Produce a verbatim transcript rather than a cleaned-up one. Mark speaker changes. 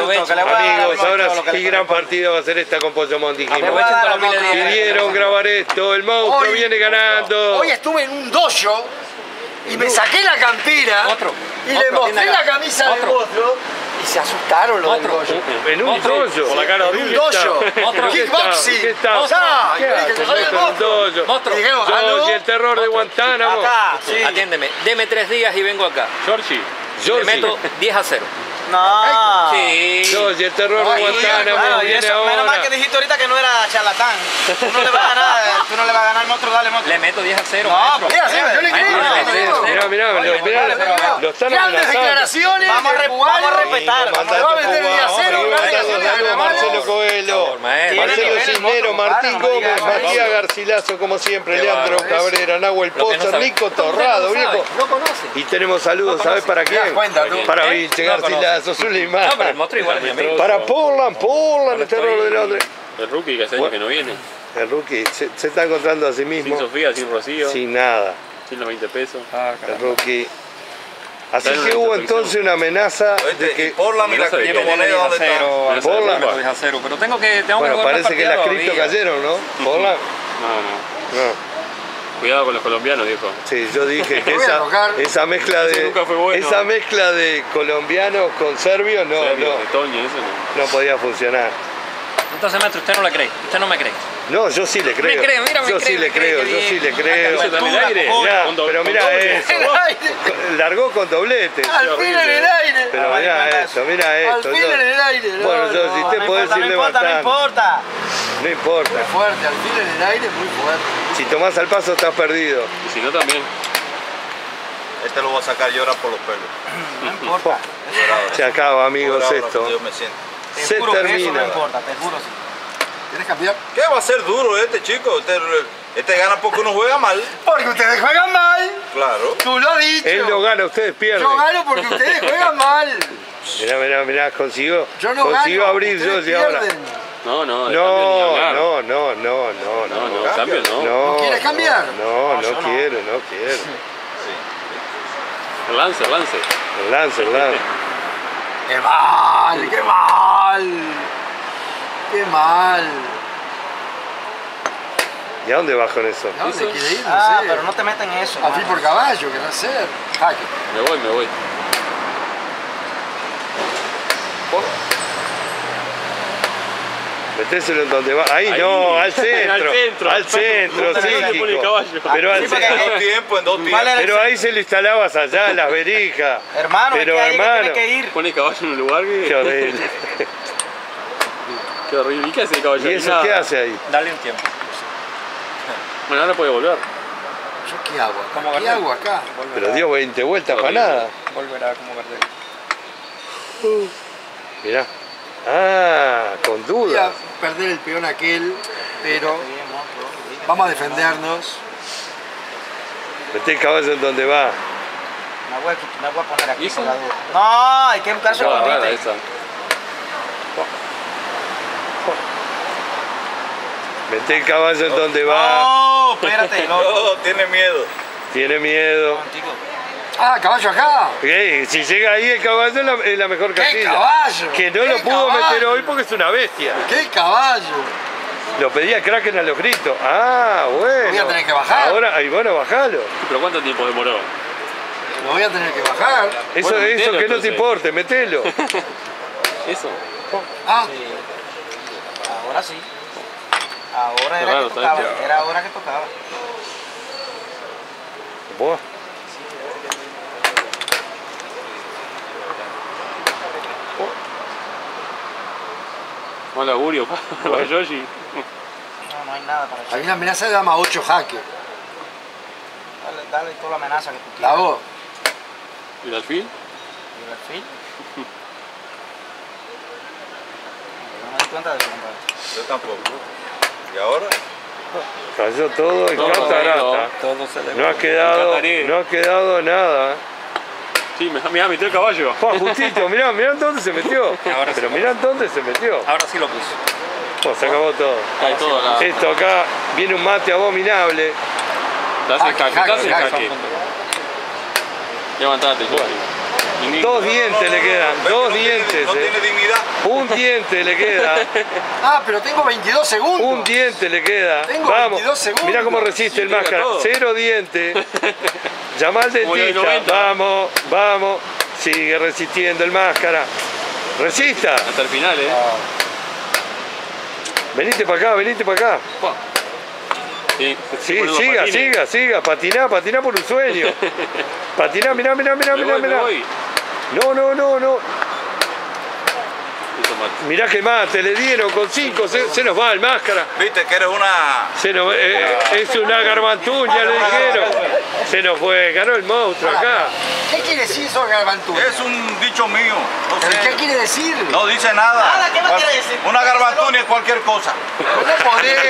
Speaker 1: aprovechen.
Speaker 2: que le voy a dar
Speaker 3: Amigos,
Speaker 2: al
Speaker 3: ahora
Speaker 2: monstruo lo que
Speaker 3: sí
Speaker 2: le
Speaker 3: gran
Speaker 2: corresponde.
Speaker 3: partido va a ser esta con Pokémon, dijimos.
Speaker 1: Aprovechen todos los miles de días.
Speaker 3: Pidieron grabar esto, el monstruo
Speaker 4: Hoy-
Speaker 3: viene ganando.
Speaker 4: Hoy estuve en un dojo y me saqué la campera
Speaker 1: Otro.
Speaker 4: y le
Speaker 1: Otro,
Speaker 4: mostré
Speaker 1: viene
Speaker 4: la
Speaker 1: acá.
Speaker 4: camisa del
Speaker 1: Otro.
Speaker 4: monstruo y se asustaron los del
Speaker 1: Otro.
Speaker 4: dojo.
Speaker 3: En un
Speaker 1: Otro.
Speaker 3: dojo.
Speaker 5: Por la cara
Speaker 4: En
Speaker 5: horrible.
Speaker 4: un dojo.
Speaker 1: Otro.
Speaker 4: Kickboxing.
Speaker 3: ¿Qué está?
Speaker 4: O sea,
Speaker 3: ¿Qué
Speaker 4: yo dije,
Speaker 3: hace?
Speaker 4: yo soy el
Speaker 3: En un
Speaker 4: monstruo.
Speaker 3: dojo.
Speaker 1: Monstruo.
Speaker 4: Y dijeron, ah,
Speaker 3: Georgie,
Speaker 4: no.
Speaker 3: el terror de Guantánamo.
Speaker 2: Acá, sí.
Speaker 1: Atiéndeme, deme tres días y vengo acá.
Speaker 5: Georgie.
Speaker 1: Le
Speaker 3: Georgie.
Speaker 1: meto diez a cero.
Speaker 2: No.
Speaker 1: Sí.
Speaker 3: Georgie, el terror de
Speaker 4: Ay,
Speaker 3: Guantánamo.
Speaker 2: Bueno, y
Speaker 3: Viene
Speaker 2: eso, menos mal
Speaker 3: ahora.
Speaker 2: que dijiste ahorita que no era charlatán. Tú no le vas a ganar, tú no le vas a ganar al monstruo, dale monstruo.
Speaker 1: Le meto diez a cero,
Speaker 2: No,
Speaker 1: maestro.
Speaker 4: Mira, sí, yo le
Speaker 1: Maestro,
Speaker 4: creo.
Speaker 1: le meto diez a cero.
Speaker 3: Mirá, mirá,
Speaker 1: Oye,
Speaker 3: lo, mirá,
Speaker 1: dale, pero acá.
Speaker 3: lo están
Speaker 4: Grandes
Speaker 3: amenazando.
Speaker 4: declaraciones.
Speaker 2: Vamos a
Speaker 4: del
Speaker 2: re-
Speaker 4: cubano.
Speaker 2: vamos a respetar,
Speaker 4: Sí,
Speaker 2: vamos a
Speaker 4: le va a vender diez a
Speaker 3: Vamos,
Speaker 4: cero.
Speaker 3: seguimos
Speaker 4: grandes
Speaker 3: mandando
Speaker 4: declaraciones.
Speaker 3: saludos a Marcelo Coelho,
Speaker 4: Tiene
Speaker 3: Marcelo
Speaker 4: nivel el
Speaker 3: Cisnero,
Speaker 4: monstruo,
Speaker 3: Martín
Speaker 4: compadre, no me
Speaker 3: Gómez,
Speaker 4: digas
Speaker 3: Matías
Speaker 4: eso.
Speaker 3: Garcilaso, como siempre,
Speaker 1: Qué
Speaker 3: Leandro
Speaker 1: bárbaro.
Speaker 3: Cabrera, Nahuel
Speaker 1: Lo que no
Speaker 3: Pozo,
Speaker 1: sabe.
Speaker 3: Nico
Speaker 1: Usted
Speaker 3: Torrado,
Speaker 1: no
Speaker 3: viejo.
Speaker 1: sabe, no conoce.
Speaker 3: Y tenemos saludos,
Speaker 1: No
Speaker 3: ¿sabes
Speaker 1: conoce.
Speaker 3: para
Speaker 4: ¿Te das
Speaker 3: quién?
Speaker 4: cuenta tú?
Speaker 3: Para
Speaker 1: ¿Eh?
Speaker 3: Vinche
Speaker 1: No
Speaker 3: Garcilaso, Zuleimán.
Speaker 1: No, pero el monstruo igual es mi amigo.
Speaker 3: Para Portland, Portland, el terror de Londres.
Speaker 5: El rookie que hace años que no viene.
Speaker 3: El rookie se, se está encontrando a sí
Speaker 5: Sin
Speaker 3: mismo
Speaker 5: Sofía, sin Rocío, sin,
Speaker 3: sin nada.
Speaker 5: los veinte pesos.
Speaker 3: El rookie. Así
Speaker 5: Está en
Speaker 3: que
Speaker 5: una
Speaker 3: hubo
Speaker 5: introspección.
Speaker 3: entonces una amenaza de que.
Speaker 6: Por la mira,
Speaker 5: no sabía.
Speaker 6: criptomoneda, ¿dónde está?
Speaker 5: Pero
Speaker 3: Portland.
Speaker 5: se la
Speaker 1: diez a cero, pero tengo que tengo
Speaker 3: Bueno,
Speaker 1: que jugar
Speaker 3: parece que las
Speaker 1: partidas
Speaker 3: cripto
Speaker 1: todavía.
Speaker 3: cayeron, ¿no? Portland.
Speaker 5: No, no.
Speaker 3: No.
Speaker 5: Cuidado con los colombianos, viejo.
Speaker 3: Sí, yo dije que
Speaker 4: Te voy a
Speaker 3: esa,
Speaker 4: tocar.
Speaker 3: esa mezcla
Speaker 5: Eso
Speaker 3: de
Speaker 5: nunca fue bueno.
Speaker 3: esa mezcla de colombianos con serbios no,
Speaker 5: Serbio,
Speaker 3: no,
Speaker 5: de Toño, eso no.
Speaker 3: no podía funcionar.
Speaker 1: Entonces, maestro, usted no le cree. Usted no me cree.
Speaker 3: No, yo sí le creo.
Speaker 1: cree, mira, me
Speaker 3: yo
Speaker 1: cree,
Speaker 3: sí
Speaker 1: me
Speaker 3: le
Speaker 1: cree,
Speaker 3: creo,
Speaker 1: qué
Speaker 3: yo
Speaker 1: bien.
Speaker 3: sí le creo.
Speaker 5: Eso también al aire.
Speaker 3: Mirá,
Speaker 5: Con do-
Speaker 3: pero
Speaker 5: con
Speaker 3: mirá
Speaker 5: doble.
Speaker 3: eso.
Speaker 4: El aire.
Speaker 3: Largó con doblete.
Speaker 4: Al fin en el aire.
Speaker 3: Pero
Speaker 2: Ah,
Speaker 3: mirá
Speaker 2: vale,
Speaker 3: esto, mirá
Speaker 4: Al
Speaker 3: esto.
Speaker 4: fin
Speaker 3: yo-
Speaker 4: en el aire. No,
Speaker 3: Bueno, yo,
Speaker 4: no.
Speaker 3: si usted
Speaker 2: No
Speaker 3: puede
Speaker 2: importa, no
Speaker 3: decirle
Speaker 2: importa, no
Speaker 3: bastante.
Speaker 2: importa.
Speaker 3: No importa.
Speaker 4: Muy fuerte, al fin en el aire, muy fuerte.
Speaker 3: Si tomás al paso estás perdido.
Speaker 5: Y si no, también.
Speaker 6: Este lo voy a sacar llorar por los pelos.
Speaker 2: No importa.
Speaker 3: Se acaba, amigos,
Speaker 6: Ahora,
Speaker 3: esto.
Speaker 6: Yo me siento.
Speaker 2: Te
Speaker 3: Se
Speaker 2: juro que eso no
Speaker 3: termina.
Speaker 2: importa, te juro sí.
Speaker 4: ¿Quieres cambiar?
Speaker 6: ¿Qué va a ser duro este chico? Este, este gana porque uno juega mal.
Speaker 4: Porque ustedes juegan mal.
Speaker 6: Claro.
Speaker 4: Tú lo has dicho.
Speaker 3: Él no gana, ustedes pierden.
Speaker 4: Yo gano porque ustedes juegan mal.
Speaker 3: Mirá, mirá, mirá, consiguió,
Speaker 4: Yo no
Speaker 3: consiguió
Speaker 4: gano.
Speaker 3: abrir
Speaker 4: ustedes
Speaker 3: yo y ahora.
Speaker 4: pierden.
Speaker 5: No, no, de cambio ni
Speaker 3: No,
Speaker 5: hablar.
Speaker 3: no, no, no, no,
Speaker 5: No,
Speaker 3: no.
Speaker 5: no, cambio no.
Speaker 3: No,
Speaker 4: ¿No quieres cambiar?
Speaker 3: No, no,
Speaker 2: No, yo no.
Speaker 3: quiero, no quiero.
Speaker 5: El lance, el lance.
Speaker 3: El lance, el lance.
Speaker 4: ¡Qué mal! ¡Qué mal! ¡Qué mal!
Speaker 3: ¿Y a dónde va con eso?
Speaker 4: ¿A dónde quiere ir? No
Speaker 2: Ah,
Speaker 4: sé.
Speaker 2: pero no te meten en eso.
Speaker 4: A fin
Speaker 2: mano.
Speaker 4: por caballo, ¿qué va a hacer? Jaque.
Speaker 5: Me voy, me voy.
Speaker 3: Metéselo en donde va. Ahí,
Speaker 5: Ahí.
Speaker 3: no, al centro.
Speaker 5: Al centro.
Speaker 3: Al centro,
Speaker 5: ¿Dónde se
Speaker 3: psíquico.
Speaker 5: pone el caballo?
Speaker 3: Pero, al
Speaker 6: En dos tiempos, en dos
Speaker 2: ¿Cuál
Speaker 6: tiempos.
Speaker 2: era el
Speaker 3: pero ahí se lo instalabas allá, en las verijas.
Speaker 2: Hermano,
Speaker 3: Pero,
Speaker 2: es que ahí que
Speaker 3: hermano.
Speaker 2: tiene que ir.
Speaker 5: Pone el caballo en un lugar que.
Speaker 3: Qué horrible.
Speaker 5: Qué horrible. ¿Y qué hace el caballo?
Speaker 3: ¿Y eso
Speaker 5: Nada.
Speaker 3: qué hace ahí?
Speaker 1: Dale un tiempo.
Speaker 5: Bueno, ahora puede volver.
Speaker 4: ¿Yo qué hago acá?
Speaker 1: ¿Cómo
Speaker 4: ¿Qué
Speaker 1: ganar?
Speaker 4: hago acá?
Speaker 3: Pero dio veinte vueltas para nada.
Speaker 1: Volverá como Gardel.
Speaker 3: Mirá. Ah, con
Speaker 4: Voy a
Speaker 3: dudas.
Speaker 4: perder el peón aquel, pero vamos a defendernos.
Speaker 3: Meté el caballo en donde va.
Speaker 2: Me voy, a- me voy a poner aquí
Speaker 5: ¿Y eso?
Speaker 2: por la duda. No, hay que buscar su
Speaker 5: No, rara
Speaker 2: escondite.
Speaker 5: esa.
Speaker 3: Meté el caballo en donde va.
Speaker 2: No, espérate, loco.
Speaker 6: No, tiene miedo.
Speaker 3: Tiene miedo.
Speaker 2: Contigo.
Speaker 4: ¡Ah, caballo acá!
Speaker 3: Ok, si llega ahí el caballo es la, es la mejor
Speaker 4: ¡Qué
Speaker 3: casilla.
Speaker 4: caballo!
Speaker 3: Que no
Speaker 4: ¡Qué
Speaker 3: lo pudo
Speaker 4: caballo!
Speaker 3: meter hoy porque es una bestia.
Speaker 4: ¡Qué caballo!
Speaker 3: Lo pedía Kraken a los gritos. Ah, bueno.
Speaker 4: Voy a tener que bajar.
Speaker 3: Ahora, ahí bueno, bajalo.
Speaker 5: ¿Pero cuánto tiempo demoró?
Speaker 4: Lo voy a tener que bajar.
Speaker 3: Eso,
Speaker 5: Bueno,
Speaker 3: eso
Speaker 5: metelo,
Speaker 3: que no te
Speaker 5: entonces.
Speaker 3: importe, metelo.
Speaker 5: Eso.
Speaker 4: Ah,
Speaker 2: Ahora sí. Ahora
Speaker 5: Qué
Speaker 2: era
Speaker 5: raro,
Speaker 2: que tocaba.
Speaker 5: ¿sabes?
Speaker 2: Era ahora que tocaba.
Speaker 3: Buah.
Speaker 5: Hola, Gurio. Para Yoshi.
Speaker 2: No, no hay nada para
Speaker 4: hay
Speaker 2: echar.
Speaker 4: una amenaza de dama ocho jaque.
Speaker 2: Dale, dale toda la amenaza que tú
Speaker 4: ¿La
Speaker 2: quieras.
Speaker 4: hago?
Speaker 5: ¿Y el alfil?
Speaker 2: ¿Y el alfil? No me di cuenta de eso, compadre.
Speaker 6: Yo tampoco. ¿Y ahora?
Speaker 3: Cayó todo en
Speaker 5: Todo
Speaker 3: catarata.
Speaker 5: caído.
Speaker 1: Todo se le
Speaker 3: No ha quedado,
Speaker 5: Cataré.
Speaker 3: no ha quedado nada.
Speaker 5: Sí, me mirá, metió el caballo.
Speaker 3: Fua, justito, mirá, mirá dónde se metió.
Speaker 1: Ahora sí
Speaker 3: Pero
Speaker 1: lo
Speaker 3: mirá dónde se metió.
Speaker 1: Ahora sí lo puso.
Speaker 3: Bueno, se acabó todo.
Speaker 5: Cae todo la.
Speaker 3: Esto acá viene un mate abominable.
Speaker 5: Te hace el
Speaker 4: Jaque,
Speaker 5: jaque, te hace el
Speaker 4: jaque,
Speaker 5: jaque. Levantate, Yoshi.
Speaker 3: Dos dientes le quedan,
Speaker 6: ¿Ves que
Speaker 3: dos
Speaker 6: no tiene-
Speaker 3: dientes.
Speaker 6: No
Speaker 3: eh.
Speaker 6: tiene dignidad.
Speaker 3: Un diente le queda.
Speaker 4: Ah, pero tengo veintidós segundos.
Speaker 3: Un diente le queda.
Speaker 4: Tengo
Speaker 3: Vamos.
Speaker 4: veintidós segundos.
Speaker 3: Mira cómo resiste el
Speaker 5: pega
Speaker 3: máscara.
Speaker 5: todo.
Speaker 3: Cero dientes. Llama al
Speaker 5: Como en el
Speaker 3: dentista.
Speaker 5: noventa.
Speaker 3: Vamos, vamos. Sigue resistiendo el máscara. Resista.
Speaker 5: Hasta el final, eh.
Speaker 3: Venite para acá, venite para acá.
Speaker 5: Sí,
Speaker 3: Sí,
Speaker 5: poniendo
Speaker 3: siga,
Speaker 5: patines.
Speaker 3: siga, siga. Patiná, patiná por un sueño. Patiná, mirá, mirá, mirá,
Speaker 5: Me
Speaker 3: mirá,
Speaker 5: voy, me
Speaker 3: mirá.
Speaker 5: voy.
Speaker 3: No, no, no, no.
Speaker 5: Eso mata.
Speaker 3: Mirá que mate, le dieron con cinco, se, se nos va el máscara.
Speaker 6: Viste que eres una...
Speaker 3: Se nos, eh, es una garbantuña, le dijeron. Se nos fue, ganó el monstruo acá.
Speaker 4: ¿Qué quiere decir eso, garbantuña?
Speaker 6: Es un dicho mío. No
Speaker 4: ¿Pero
Speaker 6: sé.
Speaker 4: qué quiere decir?
Speaker 6: No dice nada.
Speaker 2: Nada, ¿qué más quiere decir?
Speaker 6: Una garbantuña es cualquier cosa.
Speaker 4: No podés.